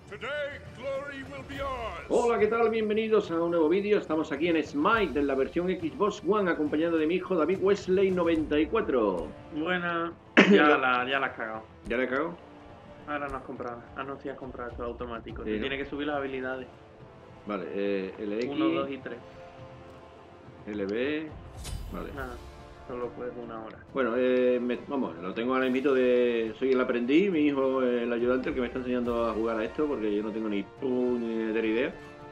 Hola, ¿qué tal? Bienvenidos a un nuevo vídeo. Estamos aquí en Smite, en la versión Xbox One, acompañado de mi hijo David Wesley 94. Buena, ya la has cagado. ¿Ya le cago? Ahora no has comprado. Ah, no, sí has comprado esto automático. Sí, Te ¿no? tiene que subir las habilidades. Vale, LX, 1, 2 y 3. LB... Vale. Nada, solo puedes una hora. Bueno, vamos, lo tengo ahora invito de... Soy el aprendiz, mi hijo el ayudante, el que me está enseñando a jugar a esto, porque yo no tengo ni puñetera idea.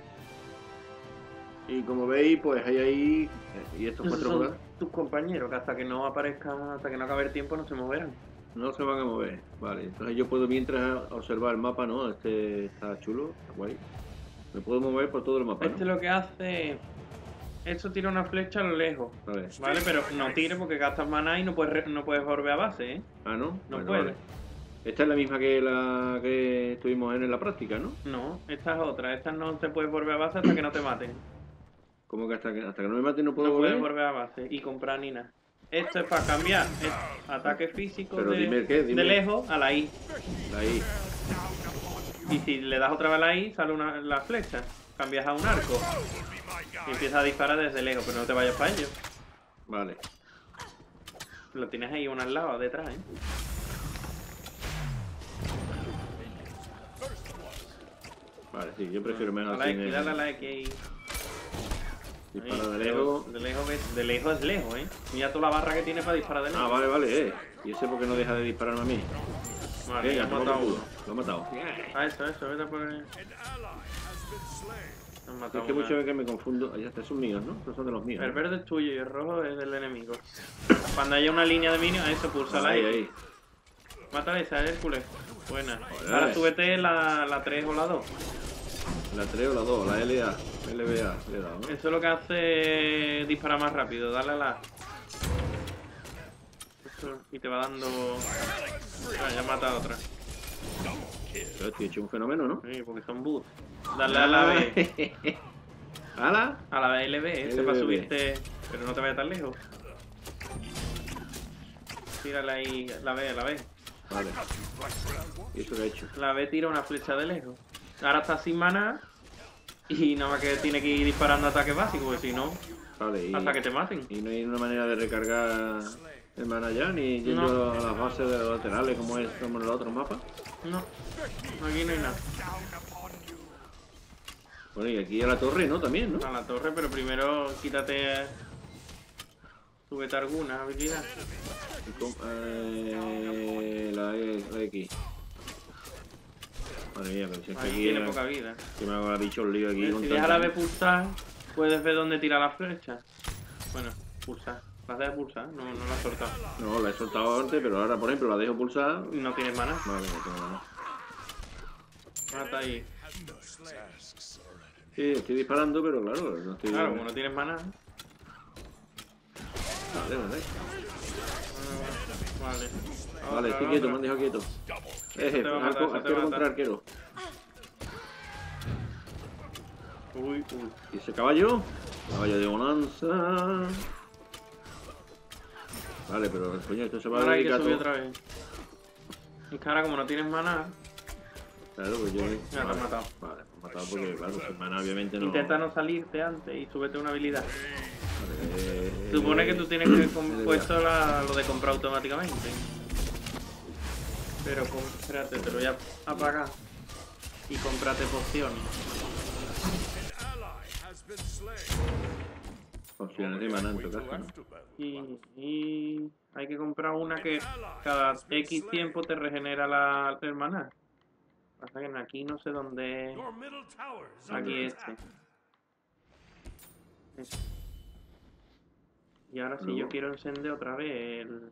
Y como veis, pues hay ahí... y estos Esos cuatro son jugadores tus compañeros, que hasta que no aparezcan, hasta que no acabe el tiempo no se moverán. no se van a mover. Vale, entonces yo puedo mientras observar el mapa, ¿no? Este está chulo, está guay. Me puedo mover por todo el mapa, Este ¿no? lo que hace... Esto tira una flecha a lo lejos. Vale. Vale, pero no tire porque gastas maná y no puedes volver a base, ¿eh? Ah, ¿no? No Bueno, puedes. vale. Esta es la misma que la que estuvimos en la práctica, ¿no? No, esta es otra. Esta no te puedes volver a base hasta que no te maten. ¿Cómo que hasta que no me mate no puedo No puedes volver? volver a base y comprar ni nada. Esto es para cambiar ataque físico Pero de, dime qué, dime. de lejos a la I. Ahí. Y si le das otra vez a la I, sale la flecha. Cambias a un arco. Y empiezas a disparar desde lejos, pero no te vayas para ellos. Vale. Lo tienes ahí uno al lado, detrás, ¿eh? Vale, sí, yo prefiero A menos la así. X, dale a la X ahí. Dispara de Ahí, lejos. De lejos es lejos, ¿eh? Mira toda la barra que tiene para disparar de lejos. Ah, vale, vale, ¿Y ese por qué no deja de dispararme a mí? Vale, Venga, ya has toma matado por uno. culo. Lo he matado. Ah, eso, vete a poner. Has matado Es que una. muchas veces me confundo. Ahí está, son míos, ¿no? Estos son de los míos. El ¿no? verde es tuyo y el rojo es del enemigo. Cuando haya una línea de minions, eso, pulsala Ahí, ahí. ahí. Mátala esa, Hércules. Buena. Joder. Ahora súbete la 3 o la 2. La 3 o la 2, la LA, LBA, le he dado, ¿no? Eso es lo que hace disparar más rápido. Dale a la. Eso, y te va dando. Ah, ya mata a otra. Pero estoy hecho un fenómeno, ¿no? Sí, porque son boots. Dale a la B. ¿Ala? A la LB, ese para LB. subirte. Pero no te vayas tan lejos. Tírala ahí, la B. Vale. ¿Y eso qué he hecho? La B tira una flecha de lejos. Ahora está sin maná. Y nada más que tiene que ir disparando ataques básicos, porque si no, Vale, hasta que te maten. y no hay una manera de recargar el mana ya, ni yendo No. a las bases de los laterales como es como en los otros mapas. No, aquí no hay nada. Bueno, y aquí a la torre, ¿no? También, ¿no? A la torre, pero primero quítate. Súbete alguna habilidad. La X. Madre mía, pero si es que Ahí aquí tiene poca vida. que me hago la bicho el lío aquí. con Si tanta- dejas la B pulsar, puedes ver dónde tira la flecha. Bueno, pulsar. La dejas pulsar, no la has soltado. No, la he soltado antes, pero ahora, por ejemplo, la dejo pulsar. No tienes maná. Vale, no tengo nada. Mata ahí. Sí, estoy disparando, pero claro, no estoy... Claro, como no tienes maná. Vale, vale. Vale. Vale, estoy quieto, me han dejado quieto. te va a matar, eso te arquero va a contra matar. arquero. Uy. ¿Y ese caballo? Caballo de bonanza. Vale, pero coño, esto se va Ahora a hay que dedicar subir todo. otra vez. Es que ahora como no tienes maná, Claro, pues yo... ya te has matado. Vale, me he matado porque, claro, sin mana obviamente no... Intenta no salirte antes y súbete una habilidad. Vale, Supone que tú tienes que puesto lo de comprar automáticamente. Pero espérate, te lo voy a apagar. Y cómprate pociones. Opciones de mana en tu caso, ¿no? Y hay que comprar una que cada X tiempo te regenera el maná. Pasa que aquí no sé dónde. Aquí este. Y ahora si yo quiero encender otra vez el.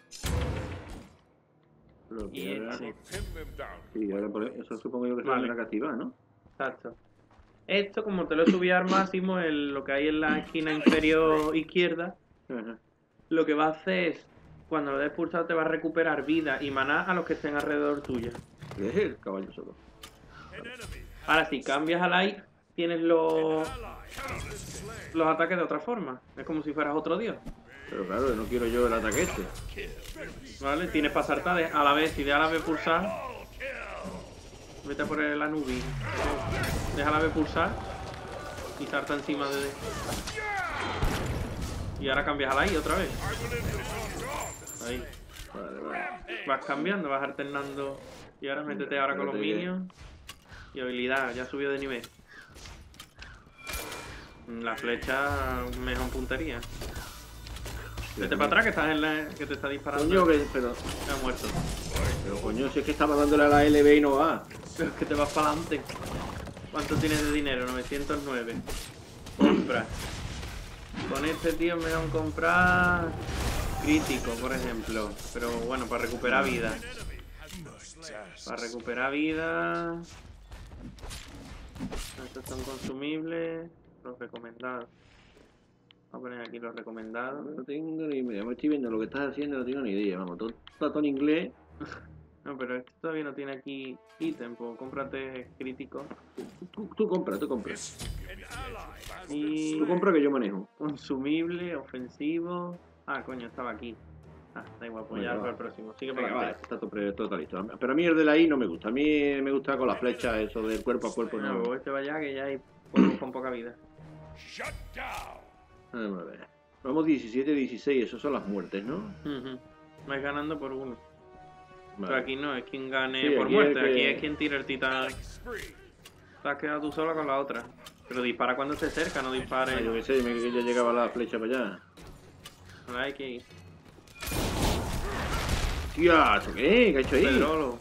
Y Bloquear. este. Sí, ahora por eso supongo yo que se Vale. va a activar, ¿no? Exacto. Esto, como te lo he subido al máximo, lo que hay en la esquina inferior izquierda, Ajá. lo que va a hacer es, cuando lo des pulsado, te va a recuperar vida y maná a los que estén alrededor tuyo. Es el caballo solo. Ahora, si cambias a light, tienes los ataques de otra forma. Es como si fueras otro dios. Pero claro, no quiero yo el ataque este. ¿Vale? Tienes para saltar a la vez, si de a la vez pulsar, Vete a por el Anubi. Déjala ver pulsar. Y salta encima de... Y ahora cambias a la I otra vez. Ahí. Vale. Vas cambiando, vas alternando. Y ahora métete ahora con los minions. Y habilidad, ya subió de nivel. La flecha mejor puntería. Vete para atrás que estás en la... que te está disparando. Coño, pero... Se ha muerto. Pero coño, si es que estaba dándole a la LB y no va. Pero es que te vas para adelante. ¿Cuánto tienes de dinero? 909. Compra. Con este tío me van a comprar crítico, por ejemplo. Pero bueno, para recuperar vida. Para recuperar vida. Estos son consumibles. Los recomendados. Vamos a poner aquí los recomendados. No tengo ni idea. Me estoy viendo lo que estás haciendo, no tengo ni idea. Vamos, todo en inglés. No, pero este todavía no tiene aquí ítem, pues cómprate crítico. Tú compra. Y Tú compra que yo manejo. consumible, ofensivo. Ah, coño, estaba aquí. Ah, da igual, pues ya para el próximo. Sigue para Venga, vale, adelante. está todo listo. Pero a mí el de la I no me gusta. A mí me gusta con las flechas, eso del cuerpo a cuerpo. No, No. pues este vaya que ya hay pocos con poca vida. Vamos a ver. Vamos 17-16, eso son las muertes, ¿no? Vais ganando por uno. Vale. Pero aquí no, es quien gane Sí, por aquí muerte. es que- Aquí es quien tira el titán. Te has quedado tú sola con la otra. Pero dispara cuando se acerca, no dispare. Yo qué sé, que ya llegaba la flecha para allá. No hay que ir. Tía, ¿esto qué? ¿Qué ha hecho ahí? Pedrolo.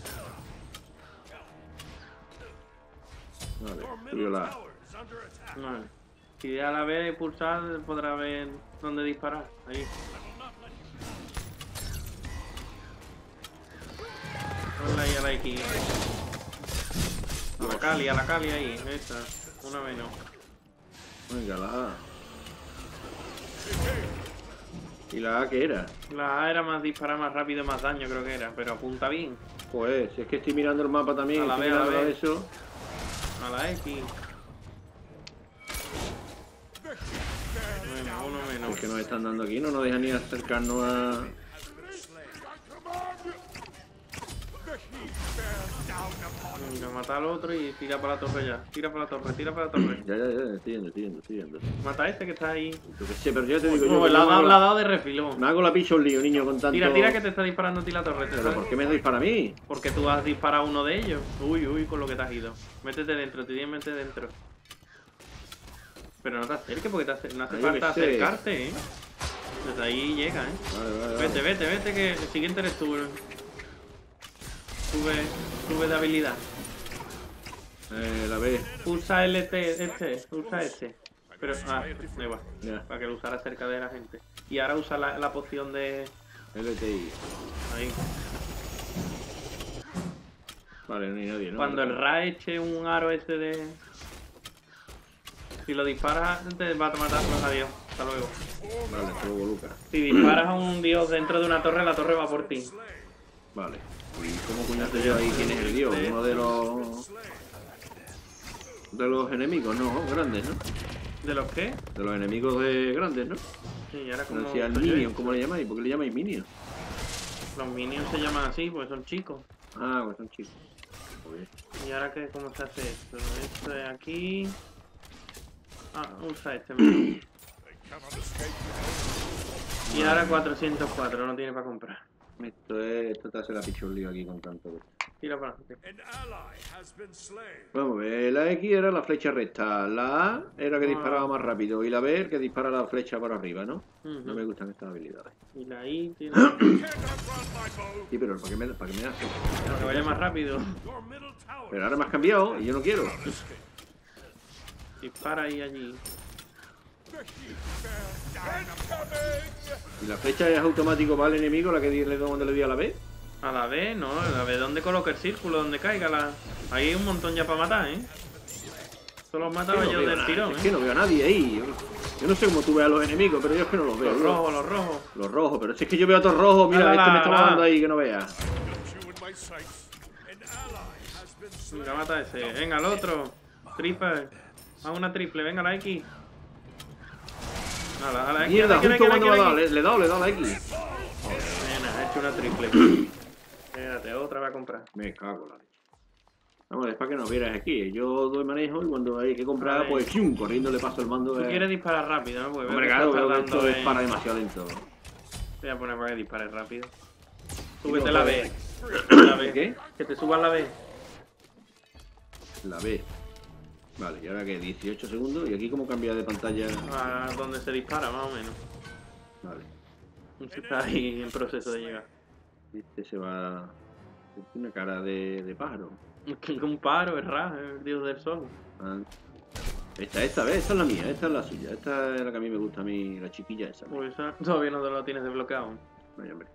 Vale, subió la... Vale. Si ya la ve pulsar, podrá ver dónde disparar. Ahí. Ponla ahí a la X. A la Cali ahí. Esta. Una menos. Venga, la A. ¿Y la A qué era? La A era más disparar más rápido, más daño creo que era. Pero apunta bien. Pues, si es que estoy mirando el mapa también, A la estoy B, a la mirando B. eso. A la X. Bueno, uno Es menos. que nos están dando aquí, no nos dejan ni acercarnos a... Venga, mata al otro y tira para la torre ya. Tira para la torre, tira para la torre. Ya, estoy yendo. Mata a este que está ahí. Yo qué sé, pero ya te digo yo... No, que la yo me ha hago dado de refilón. me hago la picha un lío, niño, con tanto... Tira que te está disparando a ti la torre. te ¿Pero está- por qué me dispara a mí? Porque tú has disparado a uno de ellos. Uy, con lo que te has ido. Métete dentro, te tienes que meter dentro. Pero no te acerques porque no hace Yo falta qué sé. acercarte, Desde ahí llega, Vale. Vete, que el siguiente eres tú. Sube de habilidad. La B. Usa usa este. Pero, da igual. Ya, Para que lo usara cerca de la gente. Y ahora usa la poción de... LTI. Ahí. Vale, no hay nadie, ¿no? Cuando el Ra eche un aro ese de... Si lo disparas, te va a matar. Pues adiós. Hasta luego. Vale, hasta luego, Lucas. Si disparas a un dios dentro de una torre, la torre va por ti. Vale. ¿Y cómo coño sé yo ahí quién es el dios? Uno de los... De los enemigos, ¿no? Grandes, ¿no? ¿De los qué? De los enemigos de grandes, ¿no? Sí, y ahora Como como... decía el Minion, ¿cómo le llamáis? ¿Por qué le llamáis Minion? Los minions se llaman así, pues son chicos. Ah, pues son chicos. Joder. ¿Y ahora qué, cómo se hace esto? Esto de aquí... Ah, usa este. Mira. Y ahora 404, no tiene para comprar. Esto te hace la pichón lío aquí con tanto. Tira para adelante. Vamos a ver, la X era la flecha recta, la A era que Ah. disparaba más rápido y la B que dispara la flecha para arriba, ¿no? Ujú. No me gustan estas habilidades. Y la I tiene... Sí, pero ¿para qué me hace? Para que vaya más rápido. Pero ahora me has cambiado y yo no quiero. Dispara ahí allí. ¿Y la flecha es automático para el enemigo, la que le doy cuando le di a la B? A la B, no, a la B, ¿dónde coloca el círculo? Donde caiga la... Ahí hay un montón ya para matar, Solo los mataba yo del tirón, Es que no veo a nadie ahí. Yo no sé cómo tú ves a los enemigos, pero yo es que no los veo. Los rojos, los rojos. Los rojos, pero si es que yo veo a todos rojos, mira, este me está matando ahí, que no veas. Venga, mata a ese. Venga, el otro. Triple. Haz una triple, venga, la X. A la X. Mierda, a la X, justo a la X, cuando a me la ha dado, X. le he dado la X. Nena, he hecho una triple. Espérate, otra voy a comprar. Me cago en la leche. Vamos, es para que nos vieras aquí. Yo doy manejo y cuando hay que comprar, Vale. pues ¡fium! Corriendo le paso el mando. Tú quieres disparar rápido, ¿no? Porque Hombre, veo que claro, estás veo que tardando esto en- dispara demasiado lento. Voy a poner para que dispare rápido. Sí, Súbete no, la pues. B. La B. ¿Qué? Que te subas la B. La B. Vale, y ahora que 18 segundos. ¿Y aquí cómo cambia de pantalla? A donde se dispara, más o menos. Vale. Está ahí en proceso de llegar. Este se va. Tiene una cara de pájaro. Un paro, es Ra, el dios del sol. Ah. Esta es la mía, esta es la suya. Esta es la que a mí me gusta, a mí, la chiquilla esa. Pues esa todavía no te lo tienes desbloqueado. Vaya, hombre.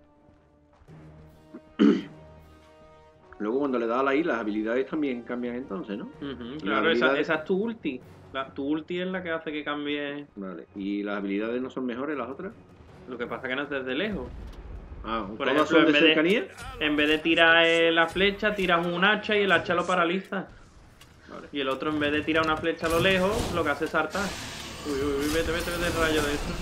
Luego cuando le das a la I, las habilidades también cambian entonces, ¿no? Ujú, La claro, habilidad- esa es tu ulti. Tu ulti es la que hace que cambie. Vale. ¿Y las habilidades no son mejores las otras? Lo que pasa es que no es desde lejos. Ah, Por ¿todas ejemplo, son de en vez de- cercanía? En vez de tirar la flecha, tiras un hacha y el hacha lo paraliza. Vale. Y el otro, en vez de tirar una flecha a lo lejos, lo que hace es saltar. Uy, uy, uy, vete el rayo de eso.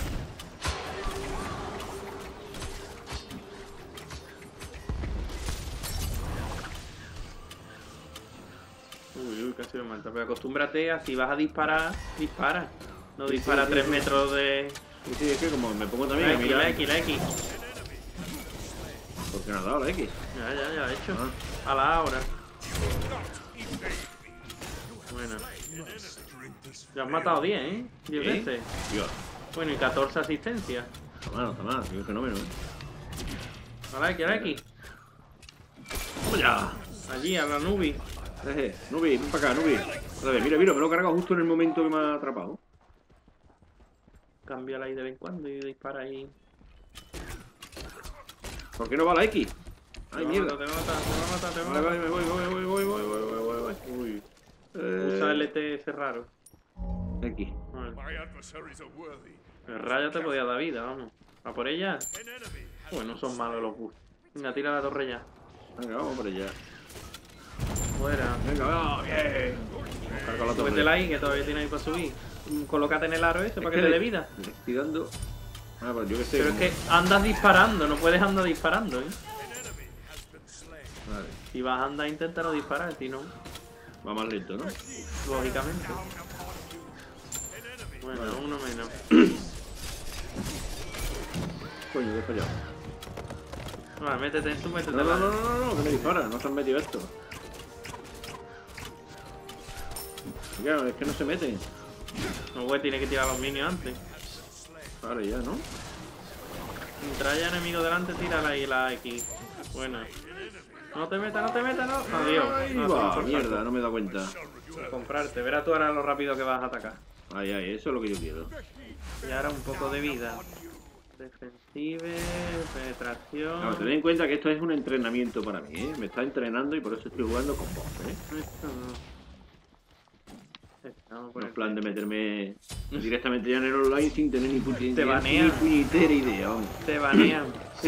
Uy, uy, casi me mata. Pero acostúmbrate a si vas a disparar, dispara. No Sí, dispara sí, 3 sí. metros de. Sí, sí, es que como me pongo también La a X, mirar. la X, la X. Porque no ha dado la X. Ya la he hecho. Ah. A la hora. Bueno. Ya has matado 10, ¿eh? 10 ¿Sí? veces. Dios, Bueno, y 14 asistencias. está mal, es un fenómeno, ¿eh? A la X. ¡Vamos ya! Allí, a la Nubi. Nubi, ven para acá, Nubi. A ver, mira, me lo he cargado justo en el momento que me ha atrapado. Cámbiala ahí de vez en cuando y dispara ahí. ¿Por qué no va la X? ¡Ay, mierda! Te va a matar. Vale, vale, me voy. Uy. Usa el ese raro. X. Vale. My adversaries are worthy. El rayo te podía dar vida, vamos. ¿A por ella? An enemy. Bueno, son malos los bus. Venga, tira la torre ya. Venga, vamos por allá. Fuera. Venga, vamos, bien. Carga la torre. Súbetela ahí, que todavía tiene ahí para subir. Colócate en el aro ese para que te dé vida. Le estoy dando. Ah, pues yo que sé. Pero es como- que andas disparando, no puedes andar disparando, ¿eh? An enemy has been slain. Vale. Si vas a andar, intenta no disparar, si no, Va más lento, ¿no? lógicamente. Bueno, uno menos. Coño, que he fallado. Vale, métete, tú métete. No, que me dispara, no se han metido esto. Claro, es que no se meten. No, güey, tiene que tirar los minions antes. Vale, ya, ¿no? Mientras haya enemigo delante, tírala ahí la X. Bueno. No te metas, no. Adiós. Ahí No, va, por mierda, no me he dado cuenta. comprarte. Verás tú ahora lo rápido que vas a atacar. Ay, eso es lo que yo quiero. Y ahora un poco de vida. Defensive, penetración. Claro, tened en cuenta que esto es un entrenamiento para mí, ¿eh? Me está entrenando y por eso estoy jugando con vos, ¿eh? Esto no. Vamos a No es poner- plan de meterme directamente ya en el online sin tener ni Te banean. ni puñetera idea, vamos. Te banean.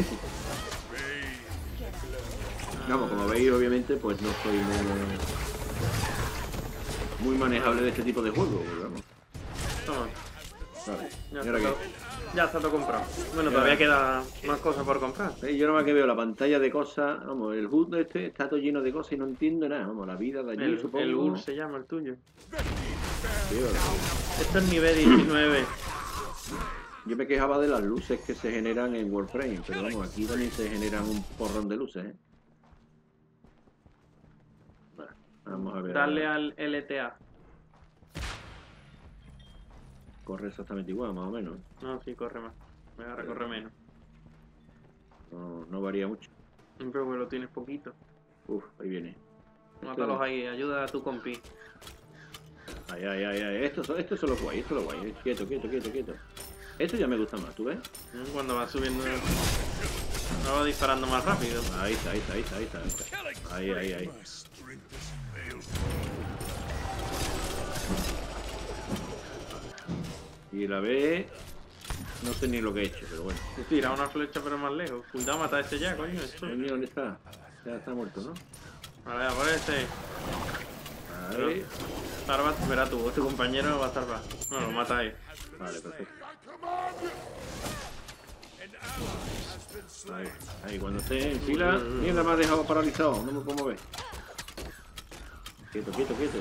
Vamos, como veis, obviamente, pues no soy muy manejable de este tipo de juegos, pero vamos. Toma. Vale. Ya ¿Y está, ahora qué? todo, ya está todo comprado. Bueno, Ya. todavía queda más cosas por comprar. ¿Veis? Yo nada más que veo la pantalla de cosas, vamos, el HUD este está todo lleno de cosas y no entiendo nada, vamos, la vida de allí, supongo. El UR se llama el tuyo. Tío, Esto es nivel 19. yo me quejaba de las luces que se generan en Warframe, pero vamos, aquí también se generan un porrón de luces, ¿eh? Bueno, vamos a ver. Darle al LTA. Corre exactamente igual, más o menos. No, sí, corre más. Ahora corre menos. No varía mucho. Pero bueno, lo tienes poquito. Uf, ahí viene. Mátalos ahí, ayuda a tu compi. Ay. Estos son los guay, Quieto. Esto ya me gusta más, ¿tú ves? Cuando va subiendo. No va disparando más rápido. Ahí está. Ahí. My strength has failed. Y la B, no sé ni lo que he hecho, pero bueno. Tira una flecha pero más lejos. Cuidado, mata a este ya, coño. Esto. Coño, ¿dónde está? Ya está muerto, ¿no? Vale, a por este. Ahí. Ahora verá tú, tu compañero va a salvar. No, lo mata ahí. Vale, perfecto. An ally has been slain. Ahí, cuando esté en fila. Mierda, me ha dejado paralizado, no me puedo mover. Quieto, quieto, quieto.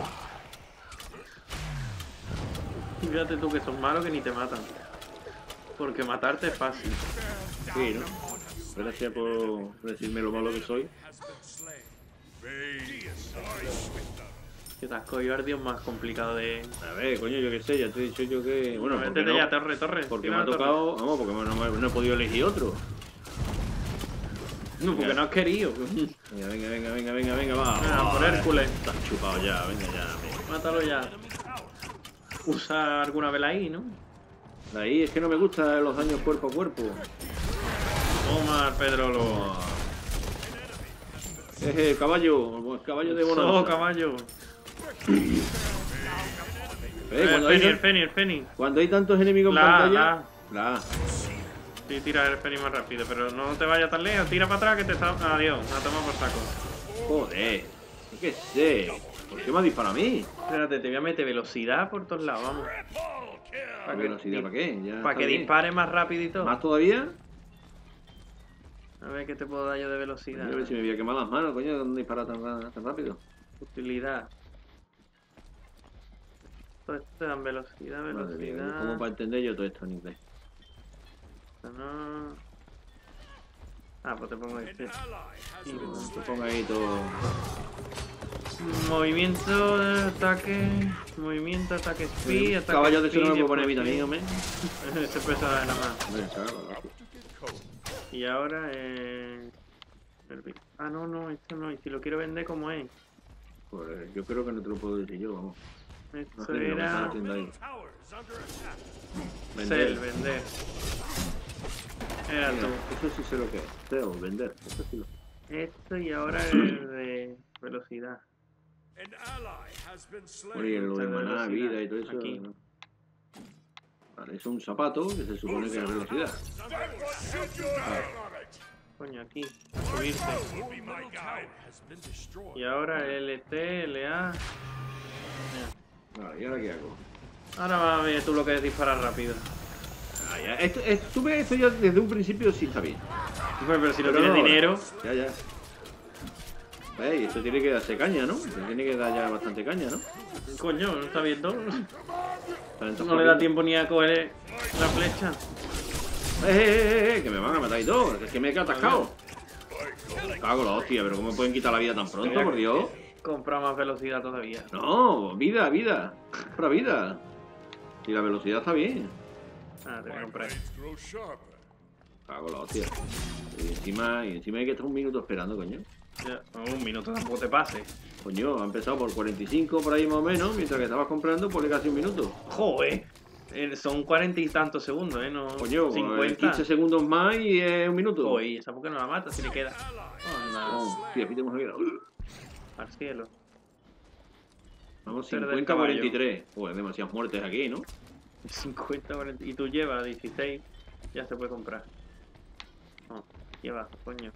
Fíjate tú que son malos que ni te matan. Porque matarte es fácil. Sí, ¿no? Gracias por decirme lo malo que soy. has been slain. May dies with them. Que te has cogido al dios más complicado de... A ver, coño, yo qué sé, ya te he dicho yo que... Bueno, porque métete no, ya, torre. porque tira me ha la torre. tocado... Vamos, porque no he podido elegir otro. No, porque no has querido. Venga, va. Venga, por Hércules. Estás chupado ya, venga ya. Mátalo ya. Usa alguna vela ahí, ¿no? Ahí es que no me gustan los daños cuerpo a cuerpo. Toma, Pedrolo. Caballo, el caballo de Oh, bonanza. caballo. Cuando El hay, Feni. cuando hay tantos enemigos en La, pantalla... La. Sí, tira el Feni más rápido, pero no te vayas tan lejos. Tira para atrás que te está... Adiós, la toma por saco. Joder. Yo qué sé. ¿Por qué me ha disparado a mí? Espérate, te voy a meter velocidad por todos lados, vamos. ¿Para velocidad? ¿Para qué? Ya Para está que bien. dispare más rápido y todo. ¿Más todavía? A ver qué te puedo dar yo de velocidad. A ver si me voy a quemar las manos, coño, ¿dónde dispara tan rápido? Utilidad. Todo esto te dan velocidad, Madre mía, velocidad. ¿cómo para entender yo todo esto en inglés? Esto no... Ah, pues te pongo An este. ally has Y been Te pongo ahí todo... movimiento, ataque speed, ataque Caballo de eso no me speed, puedo poner a mí también, hombre. Se pesa nada más. Hombre, claro, claro. Y ahora ah, no, esto no. Y si lo quiero vender, ¿cómo es? Pues yo creo que no te lo puedo decir yo, vamos. No Esto sé, lo que están era... haciendo ahí. towers under attack. Sell, Vender. vender. Era Mira, tú. eso sí sé lo que es. Sell, vender. Eso sí lo... Esto y ahora el de velocidad. An ally has been Bueno, y slain. lo de Esta maná, velocidad. vida y todo eso. Aquí. ¿no? Vale, es un zapato que se supone que es velocidad. Coño, aquí. Subirse. Be my guide has been destroyed. Y ahora LT, LA. Vale, ¿y ahora qué hago? Ahora vas a ver tú lo que es disparar rápido. Ah, ya. Tú ves esto ya desde un principio sí está bien. Bueno, pero si no Pero tienes no, dinero. Ya. Esto tiene que darse caña, ¿no? Tiene que dar ya bastante caña, ¿no? Coño, ¿no está viendo? Talento No le da rápido. tiempo ni a coger la flecha. Que me van a matar y todo. Es que me he quedado atascado. Cago la hostia, pero ¿cómo me pueden quitar la vida tan pronto, por Dios? Compra más velocidad todavía. No, vida. Compra vida. Y la velocidad está bien. Ah, te voy a My comprar. blades grow sharper. Cago la hostia. Y encima hay que estar un minuto esperando, coño. Ya, un minuto tampoco te pase. Coño, ha empezado por 45 por ahí más o menos, mientras que estabas comprando por casi un minuto. Joder. Son 40 y tantos segundos, ¿eh? No, Coño, 50. 15 segundos más y es un minuto. Joder, ¿esa por qué no la mata si le queda? Anda, Oh, tío, aquí tenemos que... al cielo. Vamos, Ser del 50 caballo. 43. Pues demasiadas muertes aquí, ¿no? 50, 40. Y tú llevas 16. Ya se puede comprar. No, lleva, coño.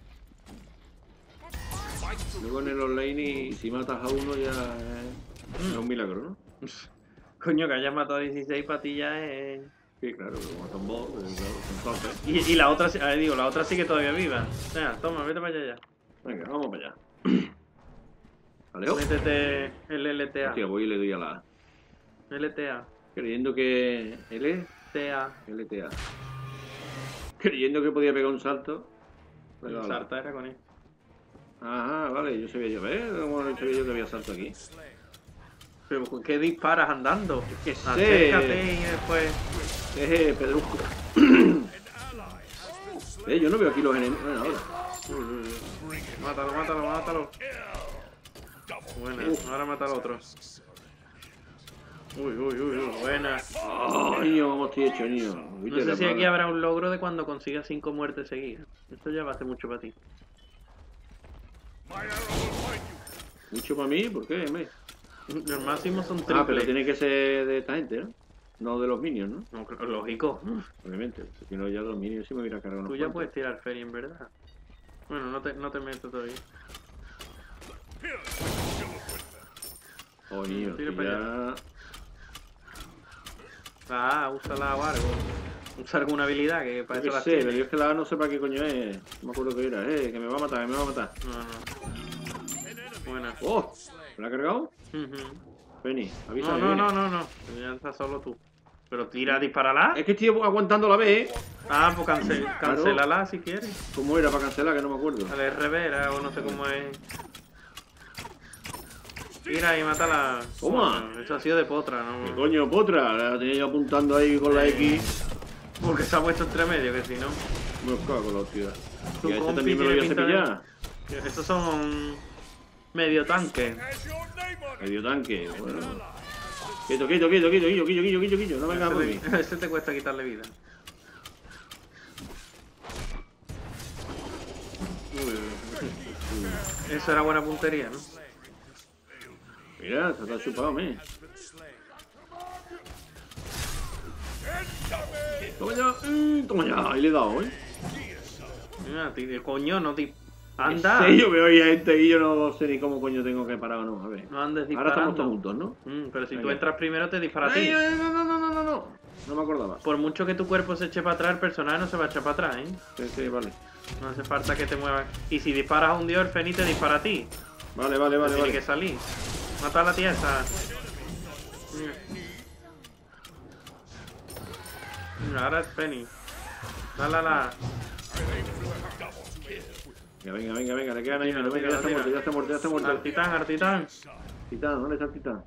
Luego en el online y si matas a uno ya es un milagro, ¿no? Coño, que hayas matado 16 patillas es... Sí, claro, pero como son bots, pues, claro, son torpes. Y la otra, la otra sigue todavía viva. Venga, toma, vete para allá ya. Venga, vamos para allá. ¿Aleo? Métete el LTA. Hostia, voy y le doy a la... LTA. Creyendo que... TA. LTA. Creyendo que podía pegar un salto. le he El dado a la- salta era con él. Ajá, vale, yo sabía yo. ¿Ves? ¿Cómo no sabía yo que había salto aquí? Pero ¿con qué disparas andando? Que sé. Acércate y después... Pedrusco. Yo no veo aquí los enemigos. Bueno, ahora. Mátalo. Buena, ahora mata al otro. Uy, buena. Oh, niño, cómo estoy hecho, niño. No sé si aquí habrá un logro de cuando consigas 5 muertes seguidas. Esto ya va a hacer mucho para ti. My arrow will find you. Mucho para mí, ¿por qué? Hombre? Los máximos son Ah, pero triples. tiene que ser de esta gente, ¿no? No de los minions, ¿no? No, lógico. Obviamente. Si no, ya los minions sí me hubiera cargado unos Tú ya cuantos. puedes tirar Ferry, en verdad. Bueno, no te meto todavía. Here, kill with them. Oh, niño, Tira si para ya... Ah, úsala o algo. Usa alguna habilidad que para Yo eso qué las sé, pero tienes. yo es que la A no sé para qué coño es. No me acuerdo qué era. Que me va a matar, No. Buena. ¡Oh! Slain. ¿Me la ha cargado? Penny, avisa. No. Ya está solo tú. Pero tira, dispárala. Es que estoy aguantando la B, ¿eh? Ah, pues cancélala si quieres. ¿Cómo era para cancelar? Que no me acuerdo. Al RB era, o no sé cómo es. Tira y mátala. Toma. Bueno, eso ha sido de potra, ¿Qué ¿no? coño, potra? La tenía yo apuntando ahí con la X. Porque se ha puesto entre medio, que si no. Me cago con la hostia. Tu Y a este compi también me lo voy a tiene pinta cepillar. Estos son medio tanque. Has your name on it. Medio tanque, bueno. Quieto. No vengas por mí. Ese te cuesta quitarle vida. Eso era buena puntería, ¿no? Mira, se te ha chupado, me. Toma ya, ahí le he dado, ¿eh? Mira, coño, no te... ¡Anda! Sí, yo veo ya gente y yo no sé ni cómo coño tengo que parar o no. A ver. No andes Ahora estamos disparando. todos juntos, ¿no? Pero si tú Venga. entras primero te dispara a ti. Ay, no. No me acordaba. Por mucho que tu cuerpo se eche para atrás, el personaje no se va a echar para atrás, ¿eh? Sí, vale. No hace falta que te muevas. Y si disparas a un dios, el Feni te dispara a ti. Vale. Tiene que salir. Mata a la tía esa. Mira, ahora es Feni. Dale a la... Venga, le quedan ahí. Tira, Ya está muerto. Al titán. Titán, ¿dónde está el titán?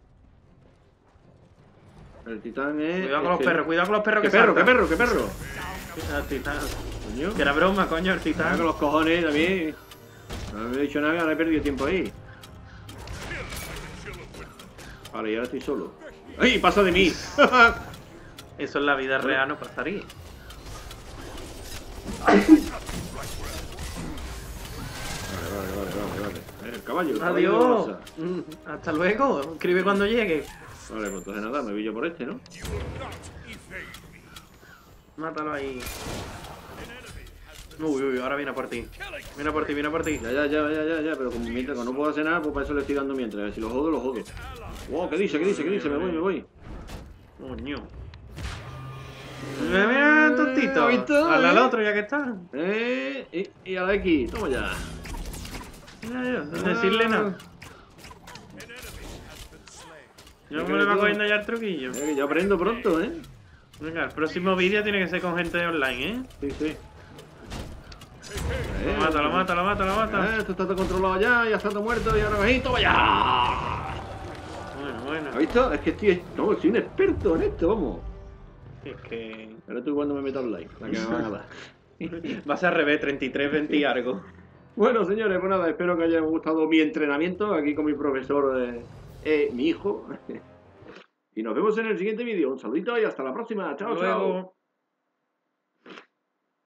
El titán es... Cuidado con los perros, ¿Qué que perro? saltan. ¿Qué perro? Al titán. Coño. Que era broma, coño, el Ah, titán. con los cojones también. No me he dicho nada, ahora he perdido tiempo ahí. Vale, y ahora estoy solo. ¡Ay, pasa de mí! Eso en la vida real no pasaría. Vale. El caballo. Adiós. pasa. Hasta luego. Escribe cuando llegue. Vale, pues entonces nada, me vi yo por este, ¿no? You will not evade me. Mátalo ahí. Uy, ahora viene por ti. Viene por ti. Ya, pero como mientras que no puedo hacer nada, pues para eso le estoy dando mientras. A ver si lo jodo, lo jodo. Wow, ¿qué dice? Me voy. Coño. Mira, tontito. ¿Has visto? Dale al otro ya que está. Y a la X, toma ya. Mira, sin decirle nada. Yo me le va cogiendo ya el truquillo. Que yo aprendo pronto, ¿eh? Venga, el próximo vídeo tiene que ser con gente online, ¿eh? Sí. Lo mata. Esto está todo controlado ya está todo muerto y ahora me toma ya. Bueno. ¿Has visto? Es que soy un experto en esto, vamos. Es que... Ahora tú cuando me metas like, la que me van a dar. Va a ser al revés, 33, 20 y algo. Bueno, señores, pues nada, espero que haya gustado mi entrenamiento aquí con mi profesor, mi hijo. Y nos vemos en el siguiente vídeo. Un saludito y hasta la próxima. Chao, Hasta luego. chao.